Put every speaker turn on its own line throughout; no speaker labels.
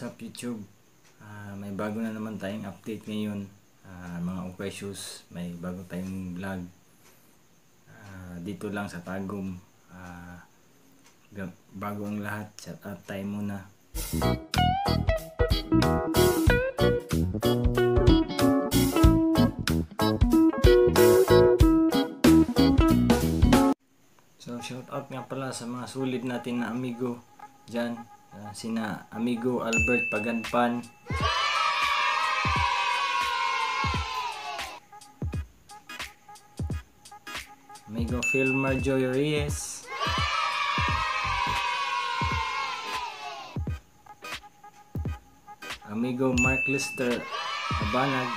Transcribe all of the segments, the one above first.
What's up YouTube? May bago na naman tayong update ngayon, mga ukay shoes. May bago tayong vlog dito lang sa Tagum. Bago ang lahat, shout out tayo muna. So shout out nga pala sa mga sulit natin na amigo dyan. Sina amigo Albert Paganpan, amigo Filmer Joy Reyes, amigo Mark Lister Abanag,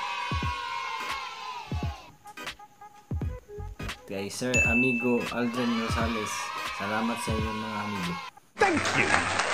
kay Sir amigo Aldrin Rosales. Salamat sa inyo mga amigo.
Thank you.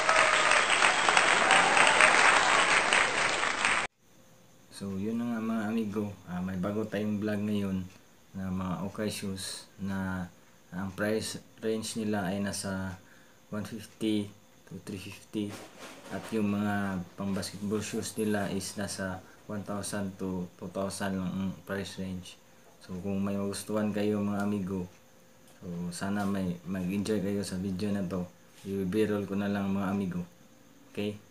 So yun na nga mga amigo, may bago tayong vlog ngayon na mga ukay shoes na ang price range nila ay nasa 150 to 350 at yung mga pang basketball shoes nila is nasa 1,000 to 2,000 lang ang price range. So kung may magustuhan kayo mga amigo, so sana may mag-enjoy kayo sa video na to. I-viral ko na lang mga amigo. Okay?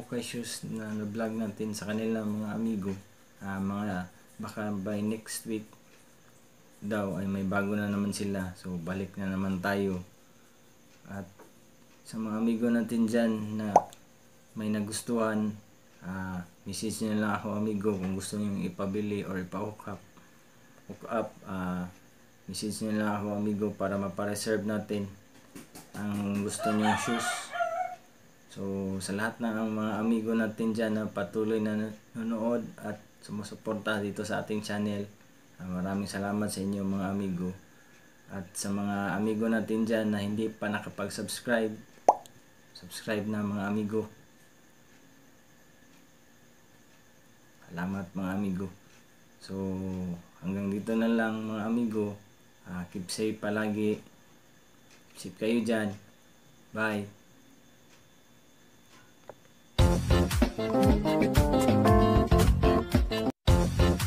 Okay Shoes na vlog natin sa kanila mga amigo, mga baka by next week daw ay may bago na naman sila, so balik na naman tayo. At sa mga amigo natin dyan na may nagustuhan, message nyo lang ako amigo kung gusto nyo ipabili or ipa-hook up, message nyo lang ako amigo para mapareserve natin ang gusto nyo shoes. So sa lahat ng mga amigo natin dyan na patuloy na nanonood at sumusuporta dito sa ating channel, maraming salamat sa inyo mga amigo. At sa mga amigo natin dyan na hindi pa nakapag-subscribe, subscribe na mga amigo. Salamat mga amigo. So hanggang dito na lang mga amigo. Keep safe palagi. Keep safe kayo dyan. Bye.